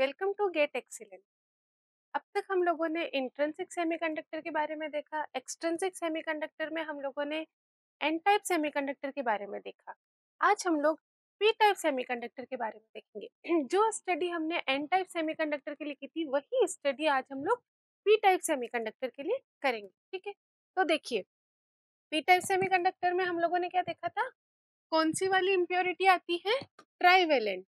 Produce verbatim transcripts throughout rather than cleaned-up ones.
Welcome to get excellent. अब तक हम लोगों ने इंट्रिंसिक सेमीकंडक्टर के बारे में देखा, एक्सट्रिंसिक सेमीकंडक्टर में हम लोगों ने एन टाइप सेमीकंडक्टर के बारे में देखा। आज हम लोग पी टाइप सेमीकंडक्टर के बारे में देखेंगे। जो स्टडी हमने एन टाइप सेमीकंडक्टर के लिए की थी, वही स्टडी आज हम लोग पी टाइप सेमीकंडक्टर के लिए करेंगे। ठीक है, तो देखिए, पी टाइप सेमीकंडक्टर में हम लोगों ने क्या देखा था? कौन सी वाली इम्प्योरिटी आती है? ट्राइवेलेंट।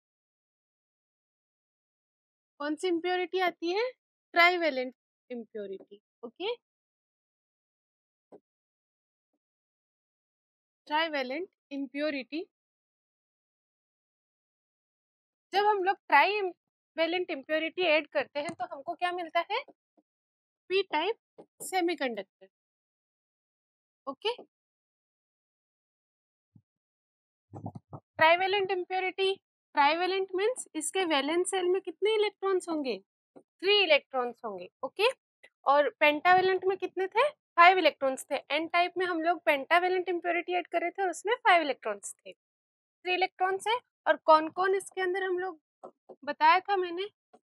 कौन सी इम्प्योरिटी आती है? Trivalent impurity. Okay, trivalent impurity. जब हम लोग ट्राइवेलेंट इम्प्योरिटी ऐड करते हैं तो हमको क्या मिलता है? P type semiconductor. Okay, trivalent impurity, trivalent means इसके वैलेंस शेल में कितने इलेक्ट्रॉन्स होंगे? थ्री इलेक्ट्रॉन्स होंगे। ओके, और पेंटावेलेंट में कितने थे? फाइव इलेक्ट्रॉन्स थे। एन टाइप में हम लोग पेंटावेलेंट इम्प्योरिटी ऐड कर रहे थे और उसमें फाइव इलेक्ट्रॉन्स थे। थ्री इलेक्ट्रॉन्स है। और कौन कौन इसके अंदर हम लोग बताया था मैंने,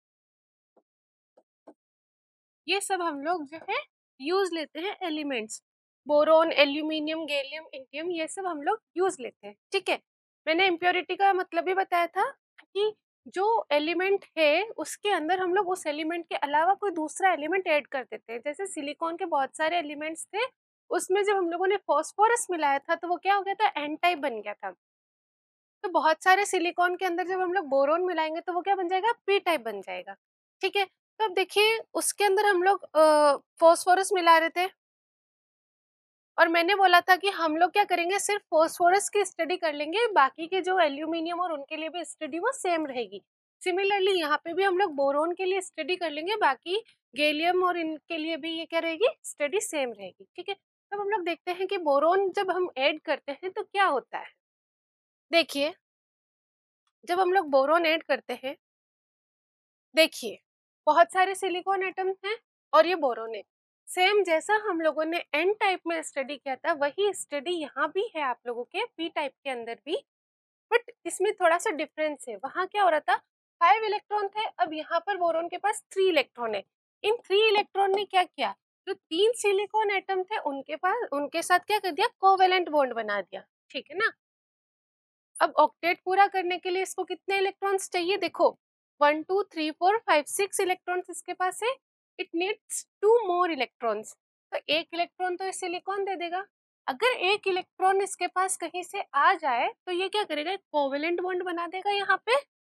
ये सब हम लोग जो है यूज लेते हैं elements, boron, aluminium, gallium, indium, ये सब हम लोग यूज लेते हैं। ठीक है, मैंने इम्प्योरिटी का मतलब भी बताया था कि जो एलिमेंट है उसके अंदर हम लोग उस एलिमेंट के अलावा कोई दूसरा एलिमेंट ऐड कर देते हैं। जैसे सिलिकॉन के बहुत सारे एलिमेंट्स थे, उसमें जब हम लोगों ने फॉस्फोरस मिलाया था तो वो क्या हो गया था? एन टाइप बन गया था। तो बहुत सारे सिलिकॉन के अंदर जब हम लोग बोरोन मिलाएंगे तो वो क्या बन जाएगा? पी टाइप बन जाएगा। ठीक है, तो अब देखिए, उसके अंदर हम लोग फॉस्फोरस मिला रहे थे और मैंने बोला था कि हम लोग क्या करेंगे, सिर्फ फॉस्फोरस की स्टडी कर लेंगे, बाकी के जो एल्यूमिनियम और उनके लिए भी स्टडी वो सेम रहेगी। सिमिलरली यहाँ पे भी हम लोग बोरोन के लिए स्टडी कर लेंगे, बाकी गैलियम और इनके लिए भी ये क्या रहेगी? स्टडी सेम रहेगी। ठीक है, तब हम लोग देखते हैं कि बोरोन जब हम ऐड करते हैं तो क्या होता है। देखिए, जब हम लोग बोरोन ऐड करते हैं, देखिए बहुत सारे सिलिकॉन एटम्स हैं और ये बोरोन है। सेम जैसा हम लोगों ने एन टाइप में स्टडी किया था, वही स्टडी यहाँ भी है आप लोगों के पी टाइप के अंदर भी, बट इसमें थोड़ा सा डिफरेंस है। वहाँ क्या हो रहा था? फाइव इलेक्ट्रॉन थे, अब यहाँ पर बोरोन के पास थ्री इलेक्ट्रॉन है। इन थ्री इलेक्ट्रॉन ने क्या किया? जो तीन सिलिकॉन एटम थे उनके पास, उनके साथ क्या कर दिया? कोवेलेंट बॉन्ड बना दिया। ठीक है ना? अब ऑक्टेट पूरा करने के लिए इसको कितने इलेक्ट्रॉन्स चाहिए? देखो, one two three four five six electrons इसके पास है। It needs two more electrons. तो एक इलेक्ट्रॉन तो इस सिलिकॉन दे देगा। अगर एक इलेक्ट्रॉन इसके पास कहीं से आ जाए तो ये क्या करेगा? एक कोवेलेंट बॉन्ड बना देगा यहाँ पे,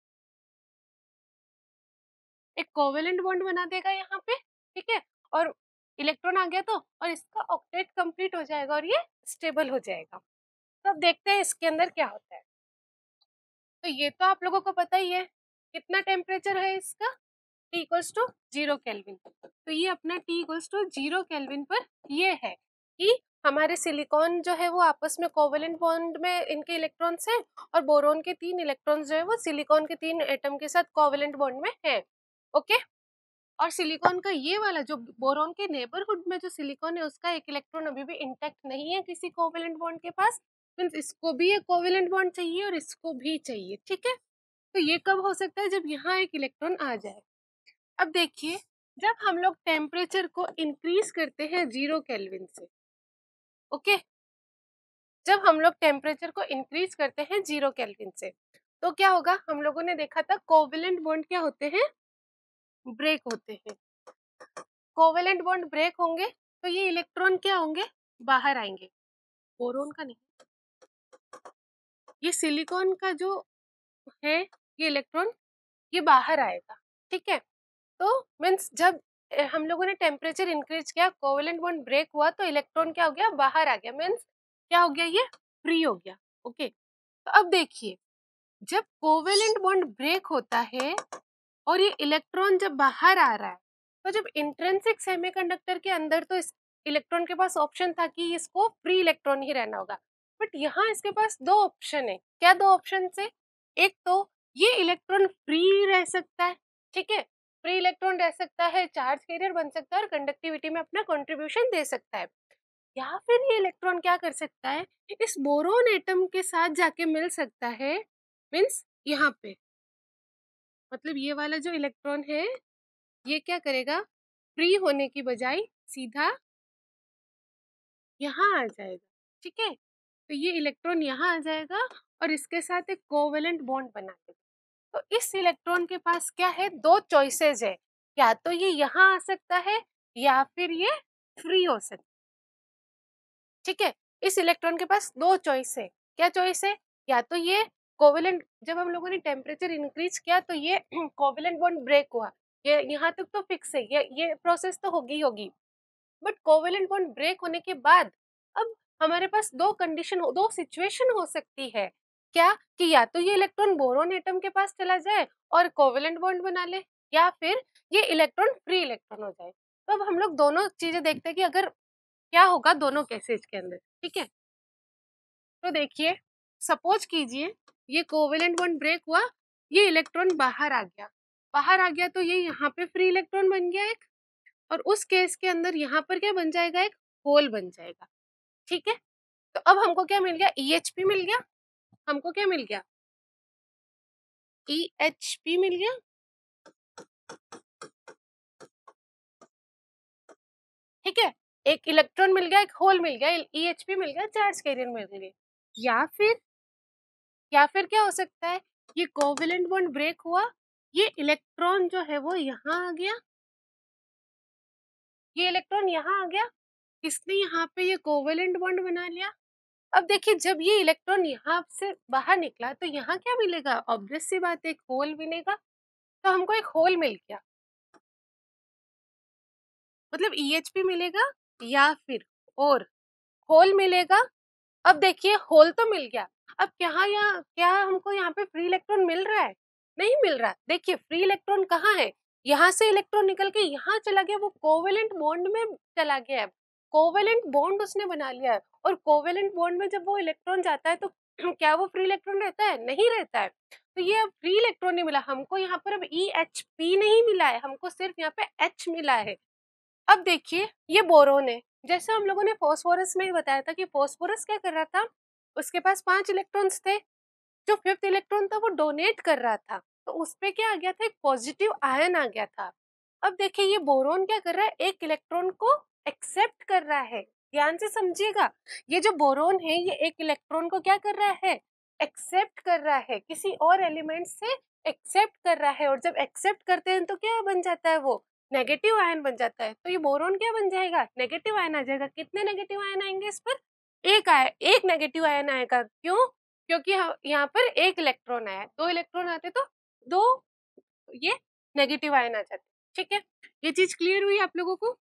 एक कोवेलेंट बॉन्ड बना देगा यहाँ पे। ठीक है, और इलेक्ट्रॉन आ गया तो, और इसका ऑक्टेट कंप्लीट हो जाएगा और ये स्टेबल हो जाएगा। तो अब देखते हैं इसके अंदर क्या होता है। तो ये तो आप लोगों को पता ही है, कितना टेम्परेचर है इसका? T equals to zero kelvin. तो ये अपना T equals to zero kelvin पर ये है कि हमारे सिलिकॉन जो है वो आपस में कोवेलेंट बॉन्ड में इनके इलेक्ट्रॉन्स हैं, और बोरोन के तीन इलेक्ट्रॉन्स जो है वो सिलिकॉन के तीन एटम के साथ कोवेलेंट बॉन्ड में है। ओके, और सिलिकॉन का ये वाला जो बोरोन के नेबरहुड में जो सिलिकॉन है उसका एक इलेक्ट्रॉन अभी भी इंटैक्ट नहीं है किसी कोवेलेंट बॉन्ड के पास, मींस इसको भी एक कोवेलेंट बॉन्ड चाहिए और इसको भी चाहिए। ठीक है, तो ये कब हो सकता है? जब यहाँ एक इलेक्ट्रॉन आ जाए। अब देखिए, जब हम लोग टेम्परेचर को इंक्रीज करते हैं जीरो केल्विन से, ओके, जब हम लोग टेम्परेचर को इंक्रीज करते हैं जीरो केल्विन से, तो क्या होगा? हम लोगों ने देखा था कोवेलेंट बॉन्ड क्या होते हैं? ब्रेक होते हैं। कोवेलेंट बॉन्ड ब्रेक होंगे तो ये इलेक्ट्रॉन क्या होंगे? बाहर आएंगे। बोरोन का नहीं, ये सिलिकॉन का जो है ये इलेक्ट्रॉन ये बाहर आएगा। ठीक है, तो मीन्स जब अ, हम लोगों ने टेम्परेचर इंक्रीज किया, कोवेलेंट बॉन्ड ब्रेक हुआ तो इलेक्ट्रॉन क्या हो गया? बाहर आ गया। मीन्स क्या हो गया? ये फ्री हो गया। ओके, तो अब देखिए, जब कोवेलेंट बॉन्ड ब्रेक होता है और ये इलेक्ट्रॉन जब बाहर आ रहा है, तो जब इंट्रिंसिक सेमीकंडक्टर के अंदर तो इस इलेक्ट्रॉन के पास ऑप्शन था कि इसको फ्री इलेक्ट्रॉन ही रहना होगा, बट यहाँ इसके पास दो ऑप्शन है। क्या दो ऑप्शन है? एक तो ये इलेक्ट्रॉन फ्री रह सकता है, ठीक है, फ्री इलेक्ट्रॉन रह सकता है, चार्ज कैरियर बन सकता है और कंडक्टिविटी में अपना कंट्रीब्यूशन दे सकता है, या फिर ये इलेक्ट्रॉन क्या कर सकता है? इस बोरोन एटम के साथ जाके मिल सकता है, मीन्स यहाँ पे मतलब ये वाला जो इलेक्ट्रॉन है ये क्या करेगा, फ्री होने की बजाय सीधा यहाँ आ जाएगा। ठीक है, तो ये इलेक्ट्रॉन यहाँ आ जाएगा और इसके साथ एक कोवेलेंट बॉन्ड बना देगा। तो इस इलेक्ट्रॉन के पास क्या है, दो चॉइसेस है, या तो ये यहाँ आ सकता है या फिर ये फ्री हो सकता है। ठीक है, इस इलेक्ट्रॉन के पास दो चॉइस है। क्या चॉइस है, या तो ये कोवेलेंट, जब हम लोगों ने टेम्परेचर इंक्रीज किया तो ये कोवेलेंट बॉन्ड ब्रेक हुआ, ये यहाँ तक तो फिक्स है, ये ये प्रोसेस तो होगी होगी। बट कोवेलेंट बॉन्ड ब्रेक होने के बाद अब हमारे पास दो कंडीशन, दो सिचुएशन हो सकती है। क्या कि या तो ये इलेक्ट्रॉन बोरोन एटम के पास चला जाए और कोवेलेंट बॉन्ड बना ले, या फिर ये इलेक्ट्रॉन फ्री इलेक्ट्रॉन हो जाए। तो अब हम लोग दोनों चीजें देखते हैं कि अगर क्या होगा दोनों केसेस के अंदर। ठीक है, तो देखिए, सपोज कीजिए ये कोवेलेंट बॉन्ड ब्रेक हुआ, ये इलेक्ट्रॉन बाहर आ गया, बाहर आ गया तो ये यहाँ पे फ्री इलेक्ट्रॉन बन गया एक, और उस केस के अंदर यहाँ पर क्या बन जाएगा, एक होल बन जाएगा। ठीक है, तो अब हमको क्या मिल गया, ई एच पी मिल गया, हमको क्या मिल गया, ई एच पी मिल गया। ठीक है, एक इलेक्ट्रॉन मिल गया, एक होल मिल गया, ई एच पी मिल गया, चार्ज कैरियर मिल गए। या फिर या फिर क्या हो सकता है, ये कोवेलेंट बॉन्ड ब्रेक हुआ, ये इलेक्ट्रॉन जो है वो यहाँ आ गया, ये इलेक्ट्रॉन यहाँ आ गया, इसने यहाँ पे ये कोवेलेंट बॉन्ड बना लिया। अब देखिए, जब ये इलेक्ट्रॉन यहाँ से बाहर निकला तो यहाँ क्या मिलेगा, ऑब्वियस सी बात है, एक होल मिलेगा। तो हमको एक होल मिल गया, मतलब ई एच पी मिलेगा या फिर और होल मिलेगा। अब देखिए, होल तो मिल गया, अब क्या यहाँ क्या हमको यहाँ पे फ्री इलेक्ट्रॉन मिल रहा है, नहीं मिल रहा। देखिए, फ्री इलेक्ट्रॉन कहाँ है, यहाँ से इलेक्ट्रॉन निकल के यहाँ चला गया, वो कोवेलेंट बॉन्ड में चला गया है, कोवेलेंट बॉन्ड उसने बना लिया है। और कोवेलेंट बॉन्ड में जब वो इलेक्ट्रॉन जाता है तो क्या वो फ्री इलेक्ट्रॉन रहता है, नहीं रहता है। तो ये अब फ्री इलेक्ट्रॉन नहीं मिला हमको, यहाँ पर अब ई एच पी नहीं मिला है हमको, सिर्फ यहाँ पे एच मिला है। अब देखिए, ये बोरोन है, जैसे हम लोगों ने फास्फोरस में ही बताया था कि फास्फोरस क्या कर रहा था, उसके पास पांच इलेक्ट्रॉन्स थे, जो फिफ्थ इलेक्ट्रॉन था वो डोनेट कर रहा था, तो उस पे क्या आ गया था, एक पॉजिटिव आयन आ गया था। अब देखिए, ये बोरोन क्या कर रहा है, एक इलेक्ट्रॉन को एक्सेप्ट कर रहा है। ध्यान से समझिएगा, ये जो बोरोन है ये एक इलेक्ट्रॉन को क्या कर रहा है, एक्सेप्ट कर रहा है, किसी और एलिमेंट से एक्सेप्ट कर रहा है। और जब एक्सेप्ट करते हैं तो क्या बन जाता है, वो नेगेटिव आयन बन जाता है। तो ये बोरोन क्या बन जाएगा, नेगेटिव आयन आ जाएगा। कितने नेगेटिव आयन आएंगे इस पर, एक आए एक नेगेटिव आयन आएगा। क्यों, क्योंकि यहाँ पर एक इलेक्ट्रॉन आया, दो इलेक्ट्रॉन आते तो दो ये नेगेटिव आयन आ जाते। ठीक है, ये चीज क्लियर हुई आप लोगों को।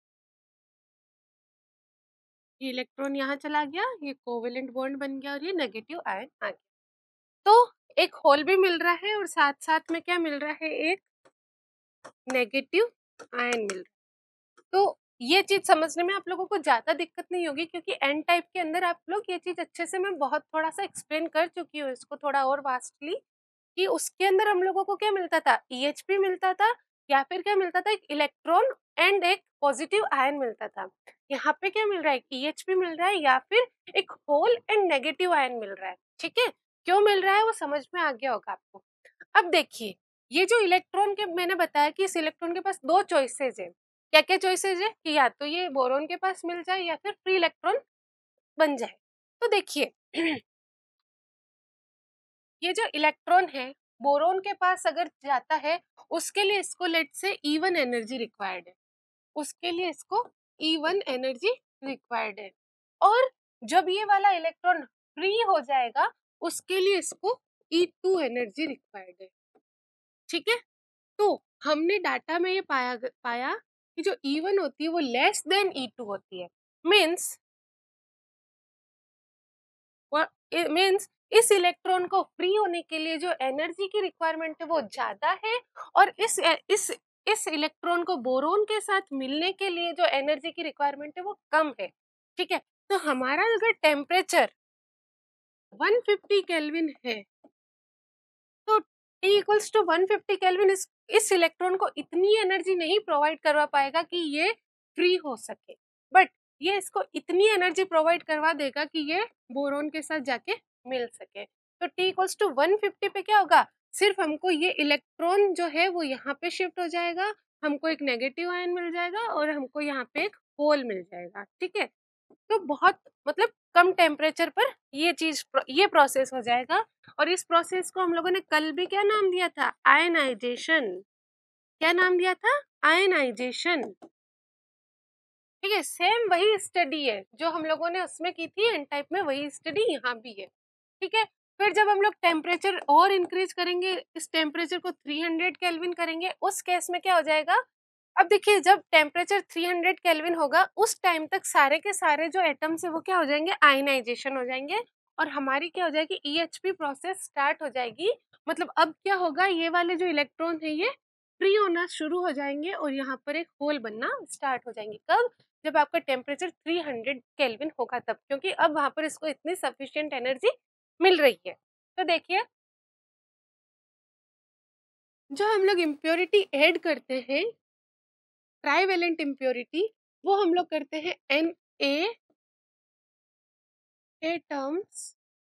ये इलेक्ट्रॉन यहाँ चला गया, ये कोवेलेंट बॉन्ड बन गया और ये नेगेटिव आयन आ गया। तो एक होल भी मिल रहा है और साथ साथ में क्या मिल रहा है, एक नेगेटिव आयन मिल रहा है। तो ये चीज समझने में आप लोगों को ज्यादा दिक्कत नहीं होगी, क्योंकि एन टाइप के अंदर आप लोग ये चीज अच्छे से मैं बहुत थोड़ा सा एक्सप्लेन कर चुकी हूँ इसको थोड़ा और वास्टली, कि उसके अंदर हम लोगों को क्या मिलता था, ई एच पी मिलता था, या फिर क्या मिलता था, एक इलेक्ट्रॉन एंड एक पॉजिटिव आयन मिलता था। यहाँ पे क्या मिल रहा है, ई एच पी मिल रहा है या फिर एक होल एंड नेगेटिव आयन मिल रहा है। ठीक है, क्यों मिल रहा है वो समझ में आ गया होगा आपको। अब देखिए, ये जो इलेक्ट्रॉन के मैंने बताया कि इस इलेक्ट्रॉन के पास दो चॉइसेस है। क्या क्या चॉइसेस है, कि या तो ये बोरोन के पास मिल जाए या फिर फ्री इलेक्ट्रॉन बन जाए। तो देखिए ये जो इलेक्ट्रॉन है बोरोन के पास अगर जाता है, उसके लिए इसको लेट से ई वन एनर्जी रिक्वायर्ड है, उसके लिए इसको ई वन एनर्जी रिक्वायर्ड है। और जब ये वाला इलेक्ट्रॉन फ्री हो जाएगा, उसके लिए इसको ई टू एनर्जी रिक्वायर्ड है। ठीक है, तो हमने डाटा में ये पाया पाया कि जो ई वन होती है वो लेस देन ई टू होती है। मीन्स मीन्स इस इलेक्ट्रॉन को फ्री होने के लिए जो एनर्जी की रिक्वायरमेंट है वो ज्यादा है, और इस इस इस इलेक्ट्रॉन को बोरोन के साथ मिलने के लिए जो एनर्जी की रिक्वायरमेंट है वो कम है। ठीक है, तो हमारा अगर टेम्परेचर वन फिफ्टी केल्विन है, तो T equals to one fifty kelvin इस इस इलेक्ट्रॉन को इतनी एनर्जी नहीं प्रोवाइड करवा पाएगा कि ये फ्री हो सके, बट ये इसको इतनी एनर्जी प्रोवाइड करवा देगा कि ये बोरोन के साथ जाके मिल सके। तो T equals to one fifty पे क्या होगा, सिर्फ हमको ये इलेक्ट्रॉन जो है वो यहाँ पे शिफ्ट हो जाएगा, हमको एक नेगेटिव आयन मिल जाएगा और हमको यहाँ पे एक होल मिल जाएगा, ठीक है। तो बहुत मतलब कम टेम्परेचर पर ये चीज ये प्रोसेस हो जाएगा। और इस प्रोसेस को हम लोगों ने कल भी क्या नाम दिया था? आयनाइजेशन। क्या नाम दिया था? आयनाइजेशन। ठीक है, सेम वही स्टडी है जो हम लोगों ने उसमें की थी एन टाइप में, वही स्टडी यहाँ भी है, ठीक है। फिर जब हम लोग टेम्परेचर और इंक्रीज करेंगे, इस टेम्परेचर को थ्री हंड्रेड केल्विन करेंगे, उस केस में क्या हो जाएगा? अब देखिए, जब टेम्परेचर थ्री हंड्रेड केल्विन होगा उस टाइम तक सारे के सारे जो एटम्स है वो क्या हो जाएंगे? आयनाइजेशन हो जाएंगे और हमारी क्या हो जाएगी? E H P process start हो जाएगी। मतलब अब क्या होगा? ये वाले जो इलेक्ट्रॉन है ये फ्री होना शुरू हो जाएंगे और यहाँ पर एक होल बनना स्टार्ट हो जाएंगे। कब? जब आपका टेम्परेचर थ्री हंड्रेड केल्विन होगा तब, क्योंकि अब वहां पर इसको इतनी सफिशिएंट एनर्जी मिल रही है। तो देखिए, जो हम लोग इम्प्योरिटी ऐड करते हैं, ट्राईवेलेंट इम्प्योरिटी, वो हम लोग करते हैं एन ए एटम्स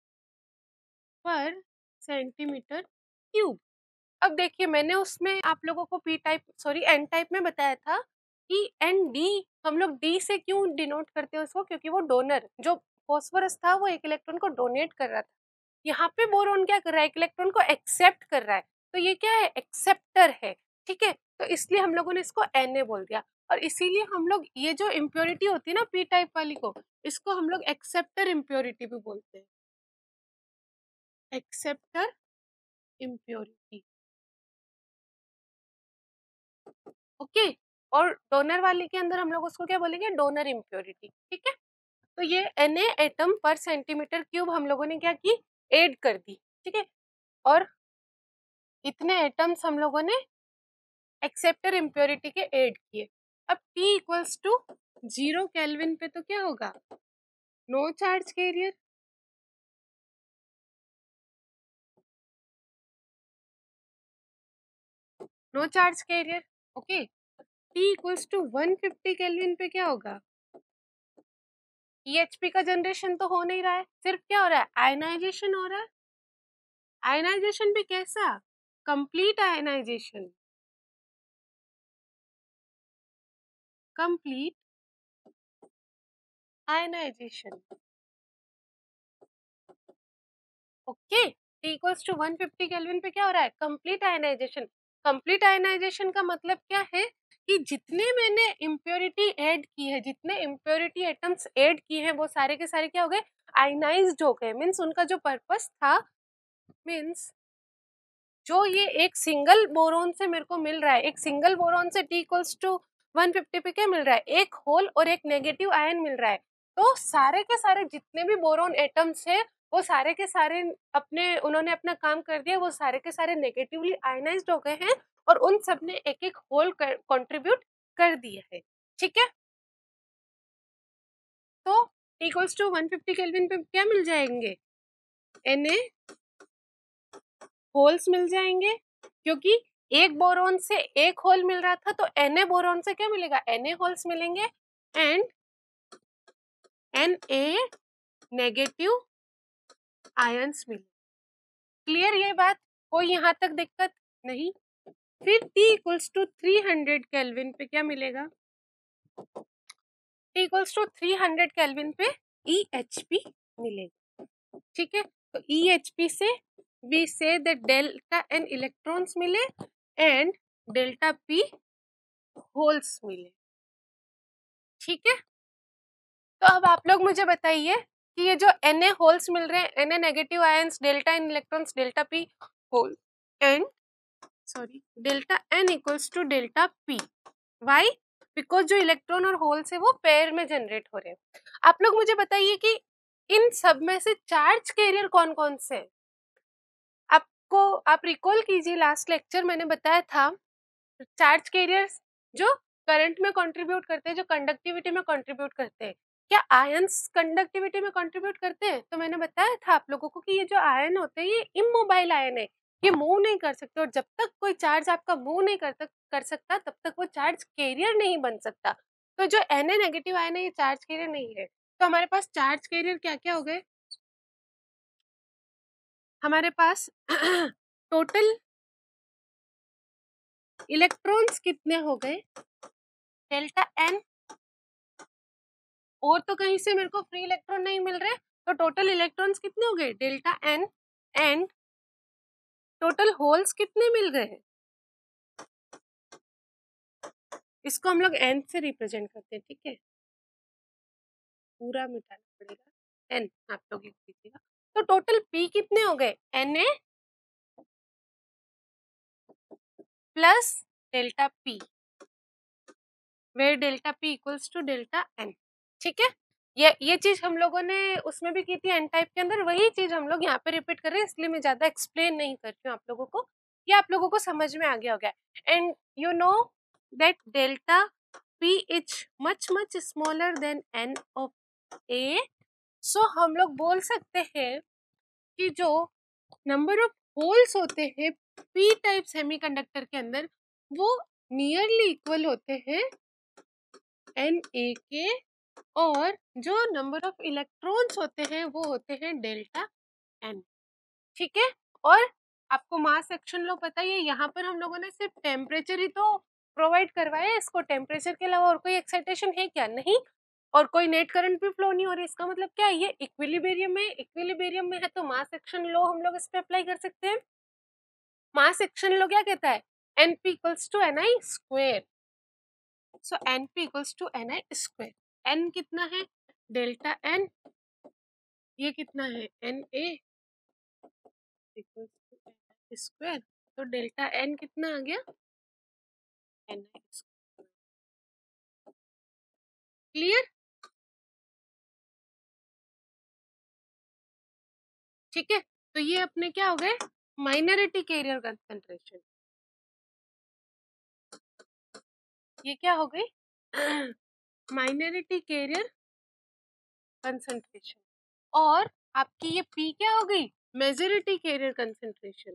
पर सेंटीमीटर क्यूब। अब देखिए, मैंने उसमें आप लोगों को P type sorry N type में बताया था कि एन डी, हम लोग डी से क्यों डिनोट करते हैं उसको? क्योंकि वो डोनर, जो फॉस्फोरस था वो एक इलेक्ट्रॉन को डोनेट कर रहा था। यहाँ पे बोरॉन क्या कर रहा है? एक इलेक्ट्रॉन को एक्सेप्ट कर रहा है, तो ये क्या है? एक्सेप्टर है, ठीक है। तो इसलिए हम लोगों ने इसको एन बोल दिया। और इसीलिए हम लोग ये जो इम्प्योरिटी होती है ना पी टाइप वाली को, इसको हम लोग एक्सेप्टर इम्प्योरिटी भी बोलते हैं। Acceptor impurity, okay. और डोनर वाले के अंदर हम लोग उसको क्या बोलेंगे? डोनर इम्प्योरिटी, ठीक है। तो ये एन एटम पर सेंटीमीटर क्यूब हम लोगों ने क्या की? ऐड कर दी, ठीक है। और इतने एटम्स हम लोगों ने एक्सेप्टर इम्प्योरिटी के ऐड किए। अब T equals to zero kelvin पे तो क्या होगा? No charge carrier. No charge carrier, okay. T equals to one fifty kelvin पे क्या होगा? E H P का जनरेशन तो हो नहीं रहा है, सिर्फ क्या हो रहा है? आयनाइजेशन हो रहा है। आयनाइजेशन भी कैसा? Complete ionization, complete ionization, okay. T equals to one fifty kelvin पे क्या हो रहा है? Complete ionization. कंप्लीट आयनाइजेशन का मतलब क्या है? कि जितने मैंने इम्प्योरिटी ऐड की है, जितने इम्प्योरिटी एटम्स ऐड किए हैं, वो सारे के सारे क्या हो गए? आयनाइज्ड हो गए। मीन्स उनका जो पर्पस था, मीन्स जो ये एक सिंगल बोरॉन से मेरे को मिल रहा है, एक सिंगल बोरॉन से T equals to one fifty पे क्या मिल रहा है? एक होल और एक नेगेटिव आयन मिल रहा है। तो सारे के सारे जितने भी बोरॉन एटम्स है, वो सारे के सारे अपने उन्होंने अपना काम कर दिया, वो सारे के सारे नेगेटिवली आयनाइज्ड हो गए हैं और उन सब ने एक एक होल कंट्रीब्यूट कर दिया है, ठीक है। तो T equals to one fifty kelvin पे क्या मिल जाएंगे? Na होल्स मिल जाएंगे, क्योंकि एक बोरॉन से एक होल मिल रहा था, तो Na बोरॉन से क्या मिलेगा? Na होल्स मिलेंगे एंड Na नेगेटिव आयंस मिले। क्लियर ये बात? कोई यहाँ तक दिक्कत नहीं? फिर T equals to three hundred kelvin पे क्या मिलेगा? T equals to three hundred kelvin पे E H P मिलेगा, ठीक है। तो E H P से we say that delta N electrons मिले एंड डेल्टा P होल्स मिले, ठीक है। तो अब आप लोग मुझे बताइए कि ये जो Na होल्स मिल रहे हैं, Na negative ions, delta N electrons, delta P hole and sorry delta N equals to delta P, why? Because जो इलेक्ट्रॉन और होल्स है वो पेयर में जनरेट हो रहे हैं। आप लोग मुझे बताइए कि इन सब में से चार्ज कैरियर कौन कौन से हैं? आपको आप रिकॉल कीजिए, लास्ट लेक्चर मैंने बताया था चार्ज कैरियर्स जो करंट में कंट्रीब्यूट करते हैं, जो कंडक्टिविटी में कंट्रीब्यूट करते हैं। क्या आयंस कंडक्टिविटी में कंट्रीब्यूट करते हैं? तो मैंने बताया था आप लोगों को कि ये जो आयन होते हैं ये इमोबाइल आयन है, ये मूव नहीं कर सकते, और जब तक कोई चार्ज आपका मूव नहीं कर, कर सकता तब तक वो चार्ज कैरियर नहीं बन सकता। तो जो Na नेगेटिव आयन है ये चार्ज कैरियर नहीं है। तो हमारे पास चार्ज कैरियर क्या क्या हो गए? हमारे पास टोटल इलेक्ट्रॉन्स कितने हो गए, डेल्टा एन, और तो कहीं से मेरे को फ्री इलेक्ट्रॉन नहीं मिल रहे, तो टोटल इलेक्ट्रॉन्स कितने हो गए, delta N, and total holes कितने मिल गए, इसको हम लोग एन से रिप्रेजेंट करते हैं, ठीक है, पूरा मिटाना पड़ेगा, एन आप लोग लिख दीजिएगा। तो टोटल पी कितने हो गए, N A plus delta P, where delta P equals to delta N, ठीक है। ये ये चीज हम लोगों ने उसमें भी की थी एन टाइप के अंदर, वही चीज हम लोग यहाँ पे रिपीट कर रहे हैं, इसलिए मैं ज्यादा एक्सप्लेन नहीं करती हूँ आप लोगों को, ये आप लोगों को समझ में आ गया होगा। And you know that delta P is much much smaller than N of A, so हम लोग बोल सकते हैं कि जो नंबर ऑफ होल्स होते हैं पी टाइप सेमीकंडक्टर के अंदर वो नियरली इक्वल होते हैं एन ए के, और जो नंबर ऑफ इलेक्ट्रॉन्स होते हैं वो होते हैं डेल्टा एन, ठीक है। और आपको मास सेक्शन लो पता ही है, यहाँ पर हम लोगों ने सिर्फ टेम्परेचर ही तो प्रोवाइड करवाया है, इसको टेम्परेचर के अलावा और कोई एक्साइटेशन है क्या, नहीं, और कोई नेट करंट भी फ्लो नहीं हो रही, इसका मतलब क्या है, ये इक्विलिब्रियम में इक्विलिब्रियम में है, तो मास सेक्शन लो हम लोग इस पे अप्लाई कर सकते हैं। मास सेक्शन लो क्या कहता है, N P equals to N I square, so N P equals to N I square, N कितना है, डेल्टा एन, ये कितना है, N A equals to N square, तो डेल्टा एन कितना आ गया, एन आई स्क्वायर, क्लियर, ठीक है। तो ये अपने क्या हो गए, माइनॉरिटी कैरियर कंसंट्रेशन, ये क्या हो गई माइनॉरिटी कैरियर कंसंट्रेशन, और आपकी ये पी क्या हो गई, मेजॉरिटी कैरियर कंसंट्रेशन,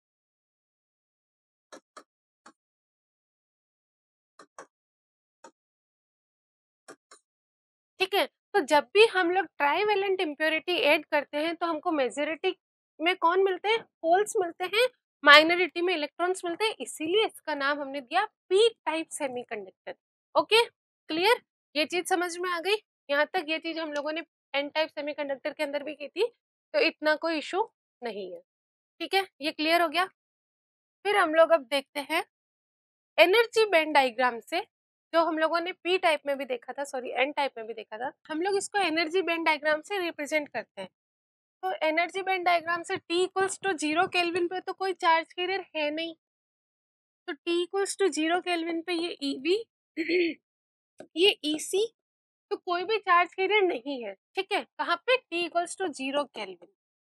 ठीक है। तो जब भी हम लोग ट्राईवेलेंट इम्प्योरिटी ऐड करते हैं तो हमको मेजॉरिटी में कौन मिलते हैं, होल्स मिलते हैं, माइनॉरिटी में इलेक्ट्रॉन्स मिलते हैं, इसीलिए इसका नाम हमने दिया P type semiconductor, okay, clear, ये चीज समझ में आ गई, यहाँ तक ये चीज हम लोगों ने एन टाइप सेमीकंडक्टर के अंदर भी की थी, तो इतना कोई इशू नहीं है, ठीक है, ये क्लियर हो गया। फिर हम लोग अब देखते हैं एनर्जी बैंड डायग्राम से, जो हम लोगों ने पी टाइप में भी देखा था, सॉरी एन टाइप में भी देखा था, हम लोग इसको एनर्जी बैंड डायग्राम से रिप्रेजेंट करते हैं। तो एनर्जी बैंड डायग्राम से T equals to zero kelvin पे तो कोई चार्ज कैरियर है नहीं, तो T equals to zero kelvin पे ये E V ये E C, तो कोई भी चार्ज कैरियर नहीं है, ठीक है, कहाँ पे, T equals to zero kelvin,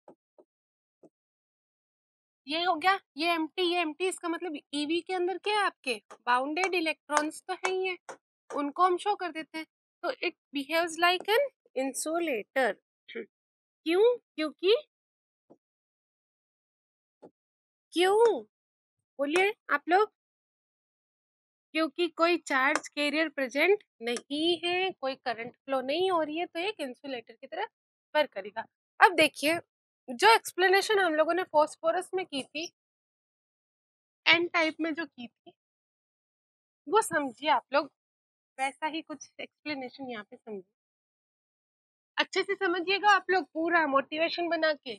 ये हो गया, ये एम्प्टी ये एम्प्टी, इसका मतलब ईवी के अंदर क्या है, आपके बाउंडेड इलेक्ट्रॉन्स तो है ही है, उनको हम शो कर देते हैं, तो it behaves like an insulator, क्यों, क्योंकि क्यों बोलिए आप लोग, क्योंकि कोई चार्ज कैरियर प्रेजेंट नहीं है, कोई करंट फ्लो नहीं हो रही है, तो एक इंसुलेटर की तरह वर्क करेगा। अब देखिए जो एक्सप्लेनेशन हम लोगों ने फॉस्फोरस में की थी, एन टाइप में जो की थी, वो समझिए आप लोग, वैसा ही कुछ एक्सप्लेनेशन यहाँ पे समझिए, अच्छे से समझिएगा आप लोग, पूरा मोटिवेशन बना के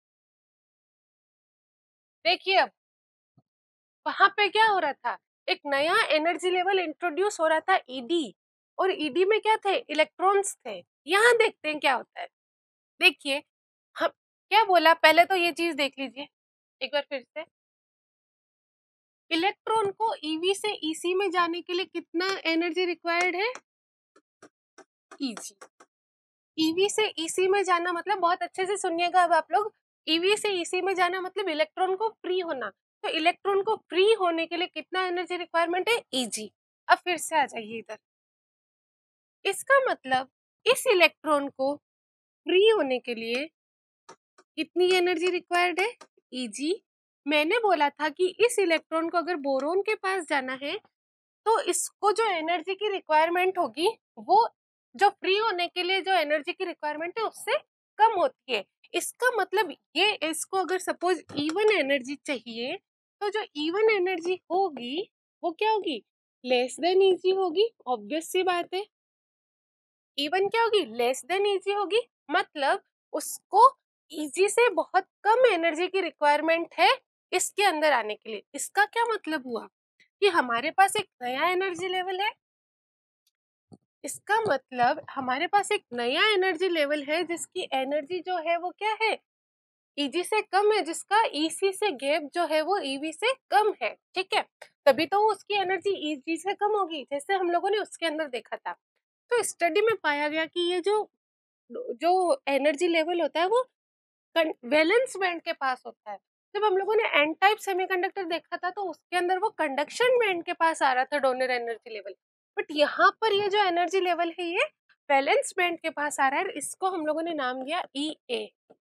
देखिए। अब वहां पे क्या हो रहा था, एक नया एनर्जी लेवल इंट्रोड्यूस हो रहा था, ईडी, और ईडी में क्या थे, इलेक्ट्रॉन्स थे। यहाँ देखते हैं क्या होता है, देखिए हम क्या बोला, पहले तो ये चीज देख लीजिए एक बार फिर से, इलेक्ट्रॉन को ईवी से ईसी में जाने के लिए कितना एनर्जी रिक्वायर्ड है, ईजी, ईवी से ईसी में जाना मतलब, बहुत अच्छे से सुनिएगा अब आप लोग, ईवी से ईसी में जाना मतलब इलेक्ट्रॉन को फ्री होना, तो इलेक्ट्रॉन को फ्री होने के लिए कितना एनर्जी रिक्वायरमेंट है, ईजी। अब फिर से आ जाइए इधर, इसका मतलब इस इलेक्ट्रॉन को फ्री होने के लिए कितनी एनर्जी रिक्वायर्ड है, ईजी। मैंने बोला था कि इस इलेक्ट्रॉन को अगर बोरोन के पास जाना है तो इसको जो एनर्जी की रिक्वायरमेंट होगी वो जो फ्री होने के लिए जो एनर्जी की रिक्वायरमेंट है उससे कम होती है, इसका मतलब ये, इसको अगर सपोज इवन एनर्जी चाहिए तो जो इवन एनर्जी होगी वो क्या होगी, लेस देन इजी होगी। ऑब्वियस सी बात है, इवन क्या होगी, लेस देन इजी होगी, मतलब उसको इजी से बहुत कम एनर्जी की रिक्वायरमेंट है इसके अंदर आने के लिए। इसका क्या मतलब हुआ कि हमारे पास एक नया एनर्जी लेवल है, इसका मतलब हमारे पास एक नया एनर्जी लेवल है जिसकी एनर्जी जो है वो क्या है, ईजी से कम है, जिसका ईसी से गैप जो है वो ईवी से कम है। ठीक है, तभी तो उसकी एनर्जी ईजी से कम होगी, जैसे हम लोगों ने उसके अंदर देखा था। तो स्टडी में पाया गया कि ये जो जो एनर्जी लेवल होता है वो वैलेंस बैंड के पास होता है। जब हम लोगों ने एन टाइप सेमीकंडक्टर देखा था तो उसके अंदर वो कंडक्शन बैंड के पास आ रहा था डोनर एनर्जी लेवल, बट यहाँ पर ये जो एनर्जी लेवल है ये वैलेंस बैंड के पास आ रहा है। इसको हम लोगों ने नाम दिया ई ए।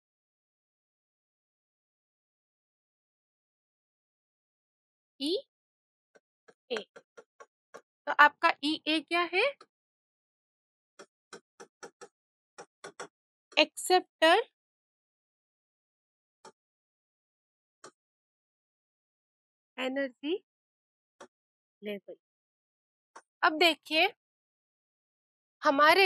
ई ए, तो आपका ई ए क्या है, एक्सेप्टर एनर्जी लेवल। अब देखिए हमारे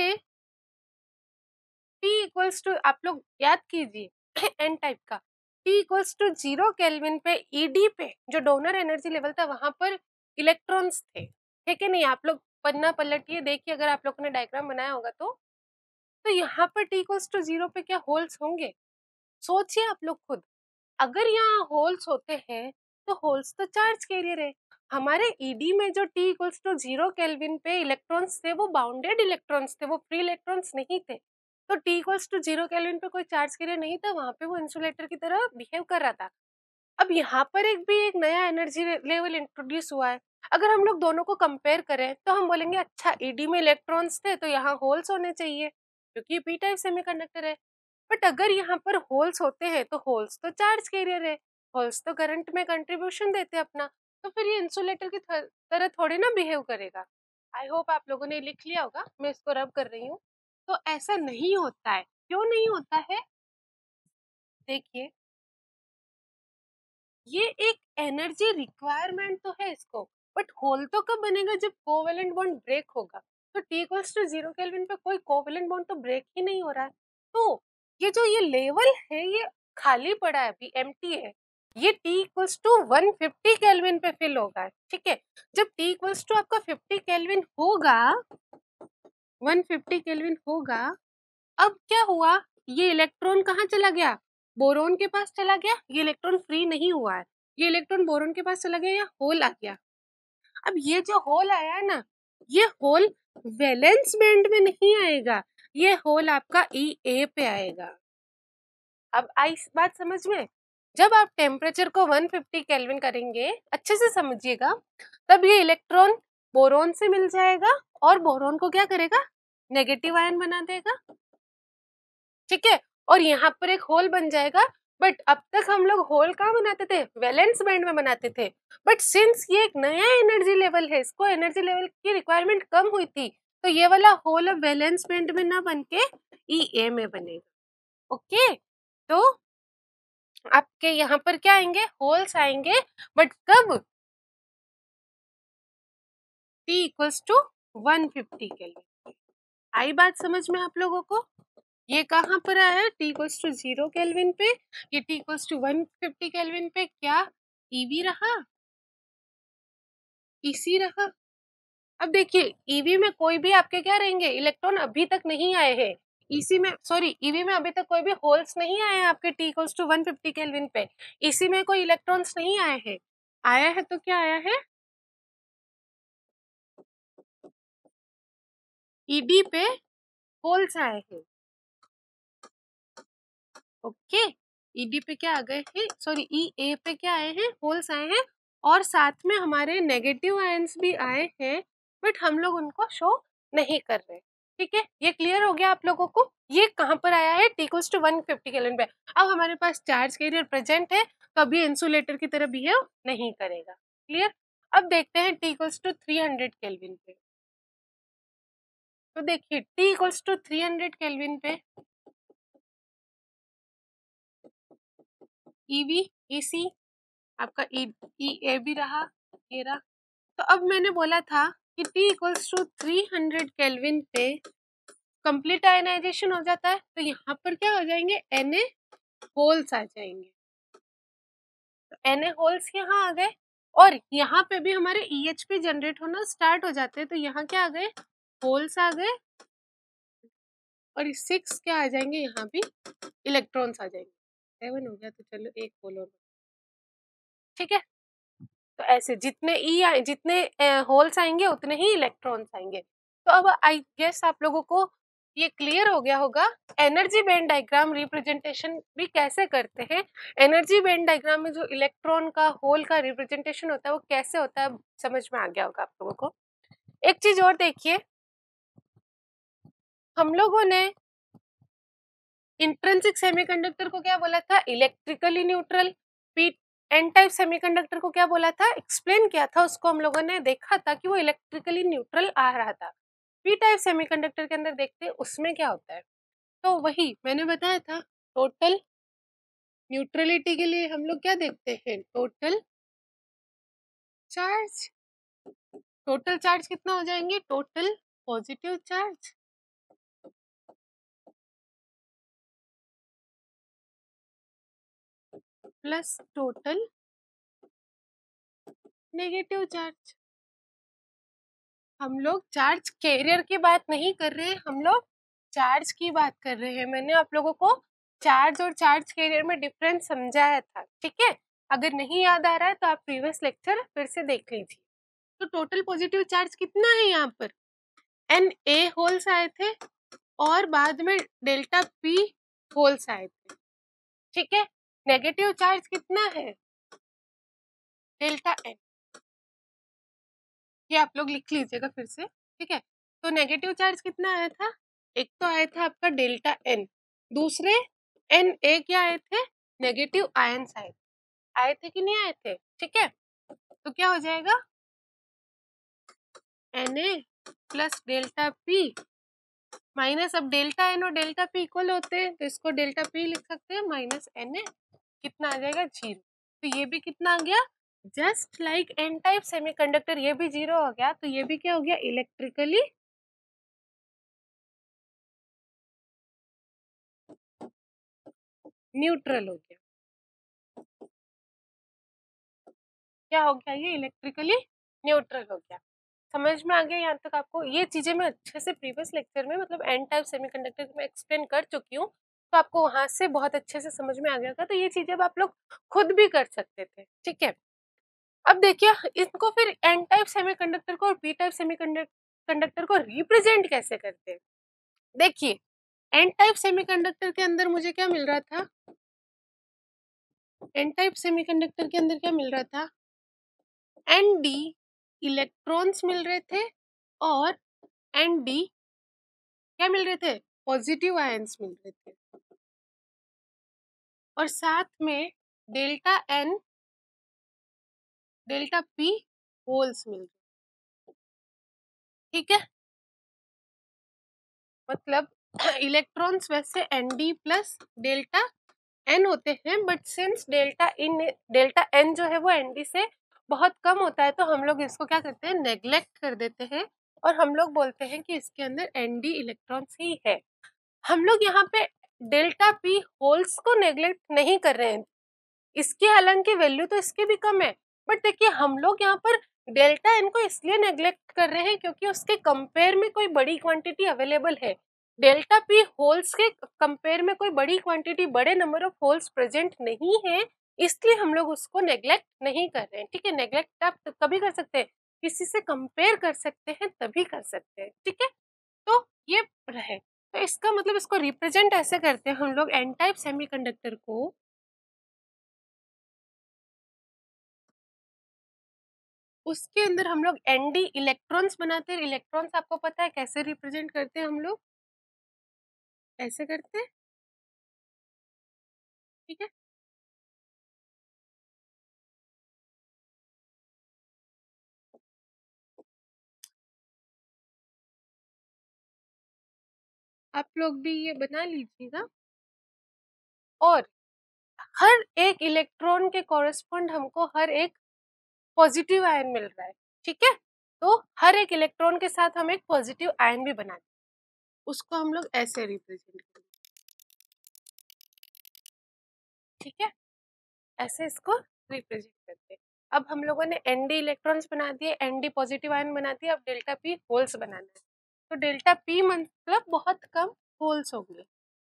T इक्वल्स टू, आप लोग याद कीजिए एन टाइप का, T equals to zero kelvin पे ईडी पे जो डोनर एनर्जी लेवल था वहां पर इलेक्ट्रॉन्स थे, ठीक है नहीं, आप लोग पन्ना पलटिए देखिए अगर आप लोगों ने डायग्राम बनाया होगा तो तो यहाँ पर T इक्वल्स टू जीरो पे क्या होल्स होंगे, सोचिए आप लोग खुद। अगर यहाँ होल्स होते हैं तो होल्स तो चार्ज कैरियर है, हमारे ईडी में जो T equals to zero kelvin पे इलेक्ट्रॉन्स थे वो बाउंडेड इलेक्ट्रॉन्स थे, वो फ्री इलेक्ट्रॉन्स नहीं थे। तो T equals to zero kelvin पे कोई चार्ज कैरियर नहीं था, वहां पे वो इंसुलेटर की तरह बिहेव कर रहा था। अब यहाँ पर एक भी एक नया एनर्जी लेवल इंट्रोड्यूस हुआ है, अगर हम लोग दोनों को कंपेयर करें तो हम बोलेंगे अच्छा ईडी में इलेक्ट्रॉन्स थे तो यहाँ होल्स होने चाहिए क्योंकि पी टाइप सेमीकंडक्टर है। बट अगर यहाँ पर होल्स होते हैं तो होल्स तो चार्ज कैरियर है, होल्स तो करंट में कंट्रीब्यूशन देते हैं अपना, तो फिर ये इंसुलेटर की तरह थोड़ी ना बिहेव करेगा। आई होप आप लोगों ने लिख लिया होगा, मैं इसको रब कर रही हूँ। तो ऐसा नहीं होता है, क्यों नहीं होता है, देखिए ये एक एनर्जी रिक्वायरमेंट तो है इसको, बट होल तो कब बनेगा जब कोवेलेंट बॉन्ड ब्रेक होगा। तो T equals to zero kelvin पे कोई कोवेलेंट बॉन्ड तो ब्रेक ही नहीं हो रहा है, तो ये जो ये लेवल है ये खाली पड़ा है, अभी एम्प्टी है। ये T equals to one fifty kelvin पे फिल होगा, ठीक है। जब T इक्वल्स टू आपका फिफ्टी केल्विन होगा, वन फिफ्टी केल्विन होगा, अब क्या हुआ, ये इलेक्ट्रॉन कहाँ चला गया, बोरोन के पास चला गया, ये इलेक्ट्रॉन फ्री नहीं हुआ है, ये इलेक्ट्रॉन बोरोन के पास चला गया या होल आ गया। अब ये जो होल आया है ना, ये होल वैलेंस बैंड में नहीं आएगा, ये होल आपका ई ए पे आएगा। अब आई इस बात समझ में, जब आप टेम्परेचर को वन फिफ्टी केल्विन करेंगे, अच्छे से समझिएगा, तब ये इलेक्ट्रॉन बोरोन से मिल जाएगा और बोरोन को क्या करेगा, नेगेटिव आयन बना देगा, ठीक है। और यहाँ पर एक होल बन जाएगा, बट अब तक हम लोग होल कहाँ बनाते थे, वैलेंस बैंड में बनाते थे, बट सिंस ये एक नया एनर्जी लेवल है, इसको एनर्जी लेवल की रिक्वायरमेंट कम हुई थी, तो ये वाला होल अब वैलेंस बैंड में ना बन के ई ए में बनेगा। ओके, तो आपके यहाँ पर क्या आएंगे, होल्स आएंगे, बट कब, T equals to one fifty kelvin. आई बात समझ में आप लोगों को, ये कहाँ पर आया है, T equals to zero kelvin पे, ये T equals to one fifty kelvin पे क्या ईवी रहा, ईसी रहा। अब देखिए ईवी में कोई भी आपके क्या रहेंगे, इलेक्ट्रॉन अभी तक नहीं आए हैं, ईसी में सॉरी ईवी में अभी तक कोई भी होल्स नहीं आए हैं आपके T equals to one fifty kelvin पे, ईसी में कोई इलेक्ट्रॉन्स नहीं आए हैं, आया है तो क्या आया है, ईडी पे होल्स आए हैं। ओके, ईडी पे क्या आ गए हैं, सॉरी ई ए पे क्या आए हैं, होल्स आए हैं, और साथ में हमारे नेगेटिव आयंस भी आए हैं, बट हम लोग उनको शो नहीं कर रहे, ठीक है। ये क्लियर हो गया आप लोगों को, ये कहाँ पर आया है, T equals to one fifty kelvin पे। अब हमारे पास चार्ज कैरियर प्रेजेंट है तो अभी इंसुलेटर की तरह बिहेव नहीं करेगा, क्लियर। अब देखते हैं T equals to three hundred kelvin पे, तो देखिए T equals to three hundred kelvin पे ईवी, ईसी, आपका ई ई ए भी रहा, ये रहा। तो अब मैंने बोला था कि T equals to three hundred kelvin पे कंप्लीट आयनाइजेशन हो जाता है, तो यहाँ पर क्या हो जाएंगे, Na होल्स आ जाएंगे। तो Na होल्स यहाँ आ गए और यहाँ पे भी हमारे E H P जनरेट होना स्टार्ट हो जाते हैं, तो यहाँ क्या आ गए, होल्स आ गए और सिक्स क्या आ जाएंगे, यहाँ भी इलेक्ट्रॉन्स आ जाएंगे। सेवन हो गया, तो चलो एक होल और, ठीक है। तो ऐसे जितने ई आए, जितने होल्स आएंगे उतने ही इलेक्ट्रॉन्स आएंगे। तो अब आई गेस आप लोगों को ये क्लियर हो गया होगा एनर्जी बैंड डायग्राम रिप्रेजेंटेशन भी कैसे करते हैं। एनर्जी बैंड डायग्राम में जो इलेक्ट्रॉन का होल का रिप्रेजेंटेशन होता है वो कैसे होता है, समझ में आ गया होगा आप लोगों को। एक चीज और देखिए, हम लोगों ने इंट्रिंसिक सेमीकंडक्टर को क्या बोला था, electrically neutral. P N type semiconductor को क्या बोला था, एक्सप्लेन किया था उसको, हम लोगों ने देखा था कि वो इलेक्ट्रिकली न्यूट्रल आ रहा था। पी टाइप सेमीकंडक्टर के अंदर देखते हैं उसमें क्या होता है, तो वही मैंने बताया था, टोटल न्यूट्रलिटी के लिए हम लोग क्या देखते हैं, टोटल चार्ज। टोटल चार्ज कितना हो जाएंगे, total positive charge plus total negative charge. हम लोग चार्ज कैरियर की बात नहीं कर रहे हैं, हम लोग चार्ज की बात कर रहे हैं। मैंने आप लोगों को चार्ज और चार्ज कैरियर में डिफरेंस समझाया था, ठीक है। अगर नहीं याद आ रहा है तो आप प्रीवियस लेक्चर फिर से देख लीजिए। तो टोटल पॉजिटिव चार्ज कितना है यहाँ पर, एन ए होल्स आए थे और बाद में डेल्टा पी होल्स आए थे, ठीक है। नेगेटिव चार्ज कितना है, डेल्टा एन, ये आप लोग लिख लीजिएगा फिर से, ठीक है। तो नेगेटिव चार्ज कितना आया था, एक तो आया था आपका डेल्टा एन, दूसरे एन ए क्या आए थे, नेगेटिव आयंस आए आए थे कि नहीं आए थे, ठीक है। तो क्या हो जाएगा, N A plus delta P minus, अब डेल्टा एन और डेल्टा पी इक्वल होते हैं तो इसको डेल्टा पी लिख सकते हैं, माइनस एन ए, कितना आ जाएगा, जीरो। तो ये भी कितना आ गया, just like N type semiconductor, ये भी जीरो हो गया, तो ये भी क्या हो गया, इलेक्ट्रिकली न्यूट्रल हो गया। क्या हो गया, ये इलेक्ट्रिकली न्यूट्रल हो गया। समझ में आ गया यहाँ तक आपको, ये चीजें मैं अच्छे से प्रीवियस लेक्चर में मतलब एन टाइप सेमीकंडक्टर में एक्सप्लेन कर चुकी हूँ, तो आपको वहां से बहुत अच्छे से समझ में आ गया था। तो ये चीजें अब आप लोग खुद भी कर सकते थे, ठीक है। अब देखिए इसको फिर एन टाइप सेमीकंडक्टर को और पी टाइप सेमीकंडक्टर को रिप्रेजेंट कैसे करते हैं। देखिए एन टाइप सेमीकंडक्टर के अंदर मुझे क्या मिल रहा था, एन टाइप सेमीकंडक्टर के अंदर क्या मिल रहा था, एन डी इलेक्ट्रॉन्स मिल रहे थे और एन डी क्या मिल रहे थे, पॉजिटिव आयंस मिल रहे थे, और साथ में delta N delta P holes मिल रहे, ठीक है। मतलब इलेक्ट्रॉन्स वैसे N D plus delta N होते हैं, but since delta N delta N जो है वो एन डी से बहुत कम होता है, तो हम लोग इसको क्या करते हैं, नेग्लेक्ट कर देते हैं और हम लोग बोलते हैं कि इसके अंदर एन डी इलेक्ट्रॉन्स ही है। हम लोग यहाँ पे डेल्टा पी होल्स को नेग्लेक्ट नहीं कर रहे हैं, इसकी हालांकि वैल्यू तो इसकी भी कम है, बट देखिए हम लोग यहाँ पर डेल्टा एन को इसलिए नेग्लेक्ट कर रहे हैं क्योंकि उसके कंपेयर में कोई बड़ी क्वांटिटी अवेलेबल है। डेल्टा पी होल्स के कंपेयर में कोई बड़ी क्वांटिटी, बड़े नंबर ऑफ होल्स प्रेजेंट नहीं है, इसलिए हम लोग उसको नेग्लेक्ट नहीं कर रहे हैं, ठीक है। नेग्लेक्ट आप कभी कर सकते हैं, किसी से कंपेयर कर सकते हैं तभी कर सकते हैं, ठीक है। तो ये रहे, तो इसका मतलब इसको रिप्रेजेंट ऐसे करते हैं हम लोग एन टाइप सेमीकंडक्टर को, उसके अंदर हम लोग एन डी इलेक्ट्रॉन्स बनाते हैं। इलेक्ट्रॉन्स आपको पता है कैसे रिप्रेजेंट करते हैं, हम लोग ऐसे करते हैं, ठीक है। आप लोग भी ये बना लीजिएगा। और हर एक इलेक्ट्रॉन के कॉरेस्पॉन्ड हमको हर एक पॉजिटिव आयन मिल रहा है, ठीक है। तो हर एक इलेक्ट्रॉन के साथ हम एक पॉजिटिव आयन भी बनाते हैं, उसको हम लोग ऐसे रिप्रेजेंट करेंगे, ठीक है, ऐसे इसको रिप्रेजेंट करते हैं। अब हम लोगों ने एनडी इलेक्ट्रॉन्स बना दिए, एनडी पॉजिटिव आयन बना दिए, अब डेल्टा पी होल्स बनाना है। तो डेल्टा पी मतलब बहुत कम होल्स हो गए,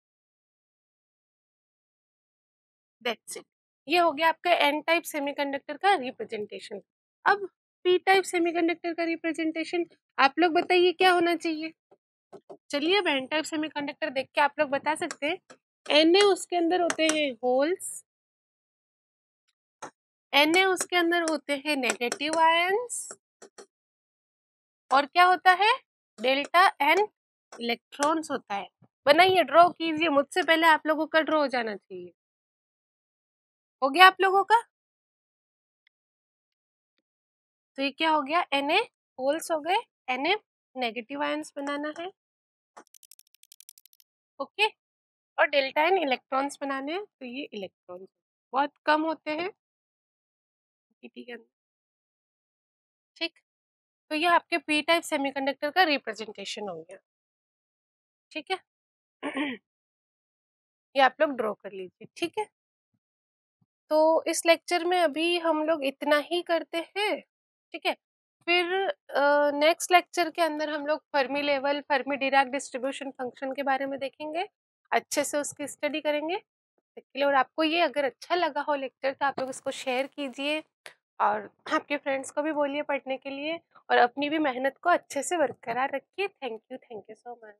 दैट्स इट। ये हो गया आपका एन टाइप सेमीकंडक्टर का रिप्रेजेंटेशन। अब पी टाइप सेमीकंडक्टर का रिप्रेजेंटेशन आप लोग बताइए क्या होना चाहिए। चलिए अब एन टाइप सेमीकंडक्टर देख के आप लोग बता सकते हैं। एन ए उसके अंदर होते हैं होल्स, एन ए उसके अंदर होते हैं नेगेटिव आयंस, और क्या होता है डेल्टा एन इलेक्ट्रॉन्स होता है। बनाइए, ड्रॉ कीजिए, मुझसे पहले आप लोगों का ड्रॉ हो जाना चाहिए। हो गया आप लोगों का? तो ये क्या हो गया, एन ए होल्स हो गए, एन ए नेगेटिव आयंस बनाना है, ओके। और डेल्टा एन इलेक्ट्रॉन्स बनाने हैं, तो ये इलेक्ट्रॉन्स बहुत कम होते हैं पीटी के अंदर, ठीक। तो ये आपके पी टाइप सेमीकंडक्टर का रिप्रेजेंटेशन हो गया, ठीक है। ये आप लोग ड्रॉ कर लीजिए, ठीक है। तो इस लेक्चर में अभी हम लोग इतना ही करते हैं, ठीक है। फिर नेक्स्ट लेक्चर के अंदर हम लोग Fermi level, Fermi Dirac distribution function के बारे में देखेंगे, अच्छे से उसकी स्टडी करेंगे। और आपको ये अगर अच्छा लगा हो लेक्चर तो आप लोग इसको शेयर कीजिए और आपके फ्रेंड्स को भी बोलिए पढ़ने के लिए, और अपनी भी मेहनत को अच्छे से बरकरार रखिए। Thank you, thank you so much.